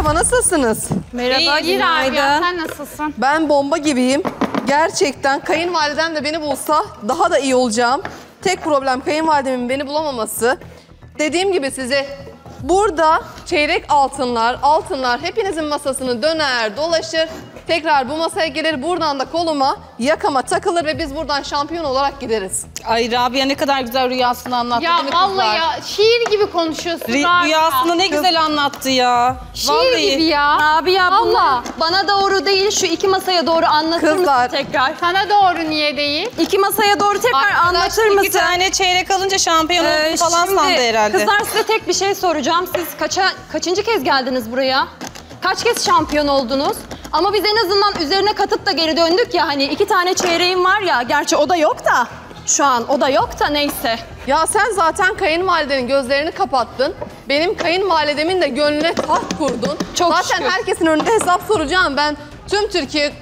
merhaba, nasılsınız? Merhaba, İyi Rabia, sen nasılsın? Ben bomba gibiyim. Gerçekten kayınvalidem de beni bulsa daha da iyi olacağım. Tek problem kayınvalidemin beni bulamaması. Dediğim gibi size burada çeyrek altınlar hepinizin masasını döner, dolaşır. Tekrar bu masaya gelir, buradan da koluma, yakama takılır ve biz buradan şampiyon olarak gideriz. Ay Rabia ne kadar güzel rüyasını anlattı Ya değil mi vallahi kızlar? ya şiir gibi konuşuyorsun Rabia. Rüyasını ne güzel anlattı ya. Şiir gibi ya. Rabia Allah. bunlar bana doğru değil, şu iki masaya doğru anlatır Kızlar. mısın tekrar? Sana doğru niye değil? İki masaya doğru tekrar anlatır İki mısın? tane çeyrek alınca şampiyon oldu falan Şimdi sandı herhalde. Kızlar size tek bir şey soracağım. Siz kaçıncı kez geldiniz buraya? Kaç kez şampiyon oldunuz? Ama biz en azından üzerine katıp da geri döndük ya, hani 2 tane çeyreğim var ya, gerçi o da yok da şu an o da yok da neyse. Ya sen zaten kayınvalidenin gözlerini kapattın. Benim kayınvalidemin de gönlüne taht kurdun. Çok zaten şükür. herkesin önünde hesap soracağım ben. Tüm Türkiye...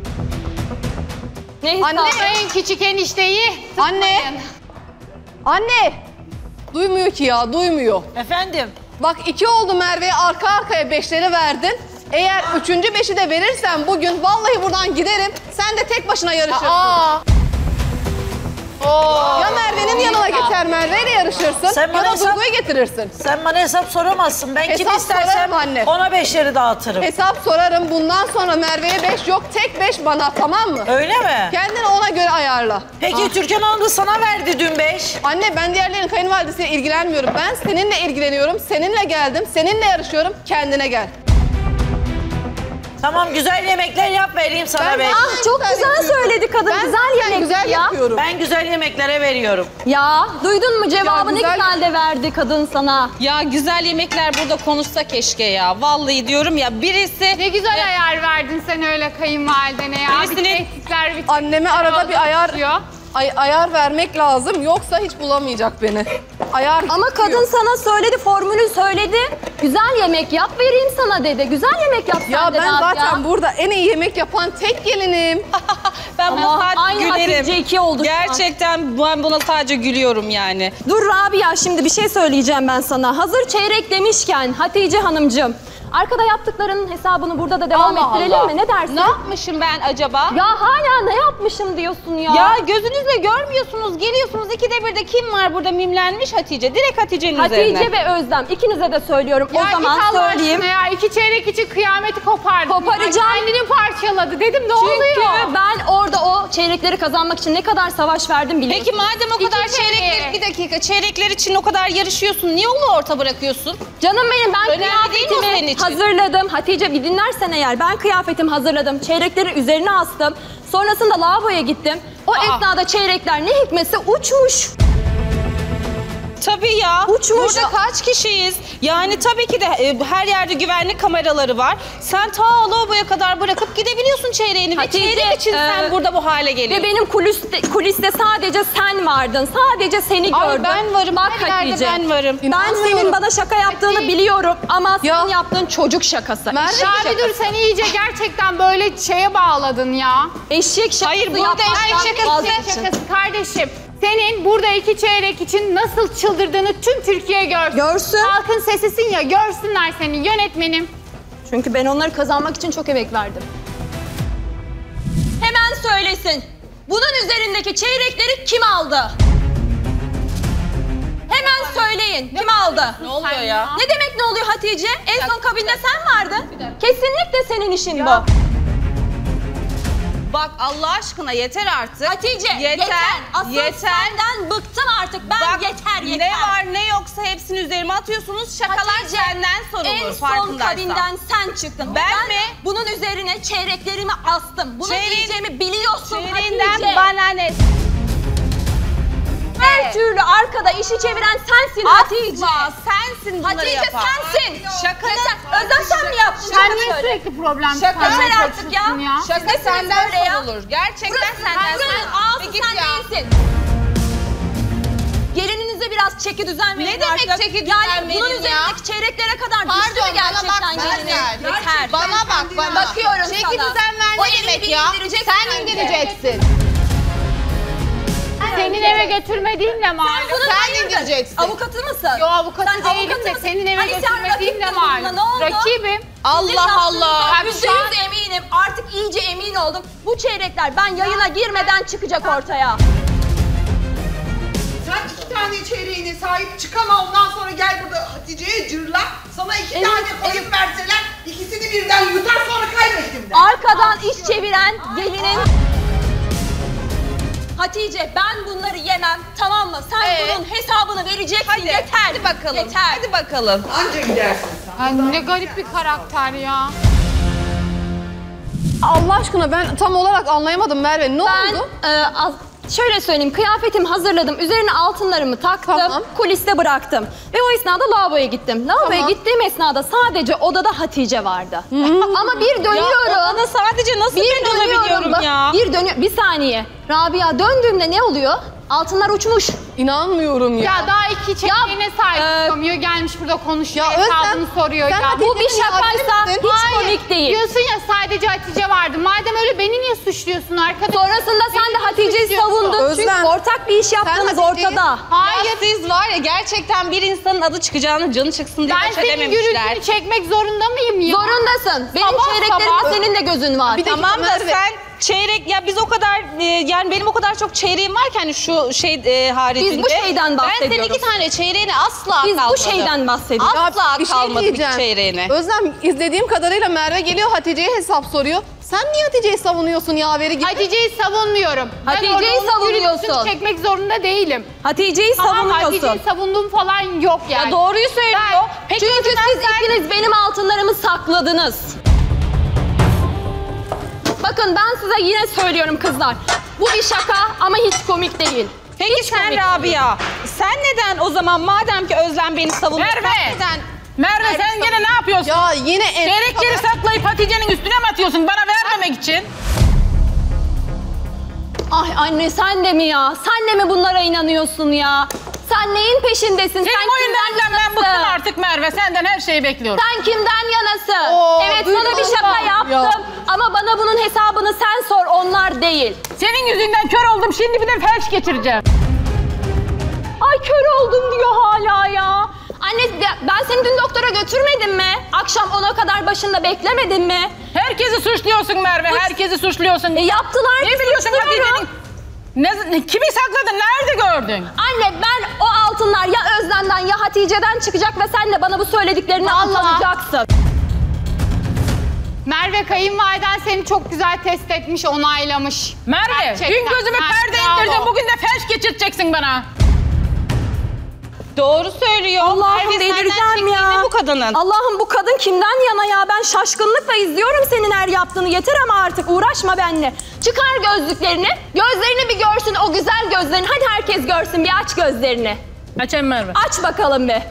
Neyse. Anne! En küçük enişteyi Anne! Anne! Duymuyor ki ya, duymuyor. Efendim? Bak 2 oldu Merve'ye, arka arkaya 5'leri verdin. Eğer 3. 5'i de verirsen bugün vallahi buradan giderim. Sen de tek başına yarışırsın. Ya Merve'nin yanına geçer, Merve'yle yarışırsın. Sen Ya bana da hesap- Duygu'yu getirirsin. Sen bana hesap soramazsın. Ben kim Hesap istersem sorarım anne. ona 5'leri dağıtırım. Hesap sorarım. Bundan sonra Merve'ye 5 yok. Tek 5 bana, tamam mı? Öyle mi? Kendini ona göre ayarla. Peki Türkan Hanım da sana verdi dün 5. Anne ben diğerlerinin kayınvalidesiyle ilgilenmiyorum. Ben seninle ilgileniyorum. Seninle geldim. Seninle yarışıyorum. Kendine gel. Tamam, güzel yemekler yap, vereyim sana Ben- 5. Ah, çok güzel söyledi kadın. Ben güzel zaten yemek güzel ya. yapıyorum. Ben güzel yemeklere veriyorum. Ya duydun mu cevabı, Ya, güzel- ne güzel de verdi kadın sana. Ya güzel yemekler burada konuşsa keşke ya. Vallahi diyorum ya, birisi... Ne güzel ayar verdin sen öyle kayınvalidene ya. Bir Birisinin- tehditler, bir Anneme arada bir ayar düşüyor. ayar vermek lazım. Yoksa hiç bulamayacak beni. Ayar Ama kadın sana söyledi, formülü söyledi. Güzel yemek yap, vereyim sana dedi. Güzel yemek yap Ya sen de ben Rabia. zaten burada en iyi yemek yapan tek gelinim. Ben buna Ama sadece aynı gülerim. Hatice 2 oldu şu an. Gerçekten ben buna sadece gülüyorum yani. Dur Rabia, şimdi bir şey söyleyeceğim ben sana. Hazır çeyrek demişken Hatice Hanımcığım, arkada yaptıklarının hesabını burada da devam Allah ettirelim Allah. mi? Ne dersin? Ne yapmışım ben acaba? Ya hala ne yapmışım diyorsun ya. Ya gözünüzle görmüyorsunuz, geliyorsunuz. İkide bir de kim var burada mimlenmiş? Hatice. Direkt Hatice'nin üzerine. Hatice ve Özlem, ikinize de söylüyorum. Ya O zaman git Allah söyleyeyim. aşkına ya. 2 çeyrek için kıyameti kopardın. Koparacağım. Ay, kendini parçaladı. Dedim ne Çünkü oluyor? ben orada o çeyrekleri kazanmak için ne kadar savaş verdim biliyorsun. Peki madem o kadar İki çeyrekler, çeyrek. bir dakika, çeyrekler için o kadar yarışıyorsun, niye onu orta bırakıyorsun? Canım benim, ben Önemli değil mi o senin kıyafetimi için? hazırladım. Hatice bir dinlersen eğer, ben kıyafetimi hazırladım. Çeyrekleri üzerine astım. Sonrasında lavaboya gittim. O esnada çeyrekler ne hikmetse uçmuş. Tabii ya. Uçmuş. Burada kaç kişiyiz? Yani tabii ki de her yerde güvenlik kameraları var. Sen ta lavaboya kadar bırakıp gidebiliyorsun çeyreğini. Hatice, ve çeyrek için sen burada bu hale Ve geliyorsun. benim kuliste sadece sen vardın. Sadece seni Ay, gördüm. ben varım. Bak Her yerde Hatice, ben varım. Ben İnanmıyorum. senin bana şaka yaptığını biliyorum ama Ya. senin yaptığın çocuk şakası. Merve- Eşek Abi şakası. dur, sen iyice gerçekten böyle şeye bağladın ya. Eşek şakası Hayır, burada yapmaktan eşek şakası- vazgeçin. Şakası kardeşim. Senin burada 2 çeyrek için nasıl çıldırdığını tüm Türkiye görsün. Görsün. Halkın sesisin ya, görsünler seni yönetmenim. Çünkü ben onları kazanmak için çok emek verdim. Hemen söylesin. Bunun üzerindeki çeyrekleri kim aldı? Hemen söyleyin. Kim aldı? Ne oluyor ya? Ne demek ne oluyor Hatice? En son kabinde sen vardın. Kesinlikle senin işin bu. Bak Allah aşkına yeter artık. Hatice yeter. Asıl yeter. senden bıktım artık. Ben Bak, yeter. Ne var ne yoksa hepsini üzerime atıyorsunuz. Şakalar Hatice, senden sorulur en son farkındaysan. kabinden sen çıktın. Ben mi? Bunun üzerine çeyreklerimi astım. Bunu Çeyreğin- diyeceğimi biliyorsun Çeyreğinden Hatice. bana ne? Her türlü arkada işi çeviren sensin Hatice. Asla sensin bunları Hatice yapan. sensin. Şaka Yeter. Özlem sen mi yaptın? Sen Şaka niye söyle. sürekli problem Yeter çıkarmaya artık ya. çalışıyorsun Şaka Siz de senden böyle ya. sorulur. Gerçekten Burası senden buranın sorulur. ağası Bir git sen ya. değilsin. Gelininize biraz çeki düzen verin Ne demek artık. çeki düzen Yani bunun verin ya? üzerindeki çeyreklere kadar düştü mü gerçekten gelinin? Yeter. Bana bak bana. Bakıyorum Çeki sana. düzen ver O ne elini demek bir ya? indireceksin Sen önce. indireceksin. Senin eve götürmediğinle malum. Sen indireceksin. Avukatı mısın? Yo avukatı Sen değilim avukatı de mısın? senin eve Hani sen götürmediğinle rakiptin bununla, malum. ne oldu? Rakibim. Allah Allah. %100 eminim. Artık iyice emin oldum. Bu çeyrekler ben yayına girmeden çıkacak ortaya. Sen 2 tane çeyreğine sahip çıkama, ondan sonra gel burada Hatice'ye cırla. Sana 2 tane koyun verseler ikisini birden yutar, sonra kaybettim de. Arkadan iş çeviren gelinin... Hatice ben bunları yemem, tamam mı? Sen bunun hesabını vereceksin, yeter. Hadi bakalım. Yeter. Hadi bakalım. Anca gidersin sen. Ay, ne garip bir karakter ya. Allah aşkına ben tam olarak anlayamadım Merve. Ne Ben oldu? şöyle söyleyeyim, kıyafetimi hazırladım, üzerine altınlarımı taktım, Tamam. kuliste bıraktım. Ve o esnada lavaboya gittim. Lavaboya Tamam. gittiğim esnada sadece odada Hatice vardı. Ama bir dönüyorum. Ya odada sadece nasıl ben olabiliyorum bak, ya? Bir saniye. Rabia döndüğümde ne oluyor? Altınlar uçmuş. İnanmıyorum ya. Ya daha iki çektiğine sahip e, çıkamıyor. Gelmiş burada konuşuyor. Ya Özlem, Hesabını soruyor. sen Ya. Hatice'nin Bu bir şakaysa yardım ettin. hiç komik değil. Diyorsun ya sadece Hatice vardı. Madem öyle beni niye suçluyorsun arkadaş? Sonrasında sen de Hatice'yi savundun. Özlem, Çünkü ortak bir iş yaptığınız Hatice'yi- ortada. Hayır. Ya siz var ya gerçekten bir insanın adı çıkacağını canı çıksın diye Ben boş senin edememişler. gürültünü çekmek zorunda mıyım ya? Zorundasın. Benim Sabah çeyreklerimde sabah- senin de gözün var. Bir de- Tamam da Merve. sen çeyrek ya biz o kadar yani benim o kadar çok çeyreğim var ki hani şu şey haricinde. Biz bu şeyden Ben senin bahsediyoruz. 2 tane çeyreğine asla Biz kalmadı. bu şeyden bahsediyoruz. Asla Bir şey kalmadı bir diyeceğim. çeyreğine. Özlem izlediğim kadarıyla Merve geliyor Hatice'ye hesap soruyor. Sen niye Hatice'yi savunuyorsun yaveri gibi? Hatice'yi savunmuyorum. Hatice'yi ben orada onun savunuyorsun. gürültüsünü çekmek zorunda değilim. Hatice'yi Tamam savunuyorsun. Hatice'yi savunduğum falan yok yani. Ya doğruyu söylüyor. Peki Çünkü siz ikiniz benim altınlarımı sakladınız. Bakın ben size yine söylüyorum kızlar. Bu bir şaka ama hiç komik değil. Peki sen Rabia, sen neden o zaman madem ki Özlem beni savunuyor, Merve! sen neden? Merve sen gene ne yapıyorsun? Ya yine Çeyrekleri saklayıp Hatice'nin üstüne mi atıyorsun bana vermemek için? Ay anne sen de mi ya? Sen de mi bunlara inanıyorsun ya? Sen neyin peşindesin? Senin Sen oyunlarından ben yanasın? bıktım artık Merve. Senden her şeyi bekliyorum. Sen kimden yanasın? Oo, Evet böyle sana bir şaka olmaz yaptım. ya. Ama bana bunun hesabını sen sor, onlar değil. Senin yüzünden kör oldum. Şimdi bir de felç geçireceğim. Ay kör oldum diyor hala ya. Anne ben seni dün doktora götürmedim mi? Akşam 10'a kadar başında beklemedin mi? Herkesi suçluyorsun Merve. Herkesi suçluyorsun. Yaptılar. Ne biliyorsun suçluyorum. Hatice'nin? Kimi sakladın? Nerede gördün? Anne ben o altınlar ya Özlem'den ya Hatice'den çıkacak ve sen de bana bu söylediklerini anlatacaksın. Merve kayınvaliden seni çok güzel test etmiş, onaylamış. Merve, Gerçekten. dün gözüme Ha, perde bravo. indirdin. Bugün de felç geçireceksin bana. Doğru söylüyor. Allah'ım Merve, senden delireceğim çektiği ya. ne bu kadının? Allah'ım bu kadın kimden yana ya? Ben şaşkınlıkla izliyorum senin her yaptığını. Yeter ama artık uğraşma benimle. Çıkar gözlüklerini. Gözlerini bir görsün, o güzel gözlerini. Hadi herkes görsün, bir aç gözlerini. Açayım Merve. Aç bakalım bir.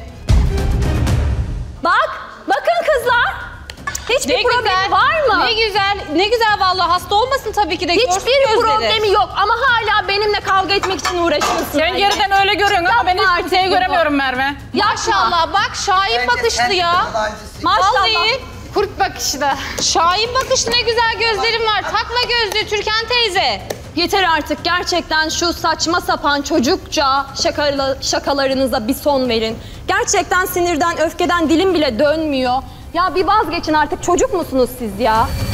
Bak, bakın kızlar. Hiçbir problemi var mı? Ne güzel, ne güzel vallahi hasta olmasın tabii ki de. görsün Hiçbir gözleri. problemi yok ama hala benimle kavga etmek için uğraşıyorsun. Sen anne. geriden öyle görüyorsun ama ben Yapma hiç kimseyi artık bunu. göremiyorum Merve. Maşallah bak Şahin bakışlı ya. Maşallah. Vallahi Kurt bakışlı. Şahin bakışlı ne güzel gözlerim var. Takma gözlüğü Türkan teyze. Yeter artık gerçekten şu saçma sapan çocukça şakalarınıza bir son verin. Gerçekten sinirden, öfkeden dilim bile dönmüyor. Ya bir vazgeçin artık, çocuk musunuz siz ya?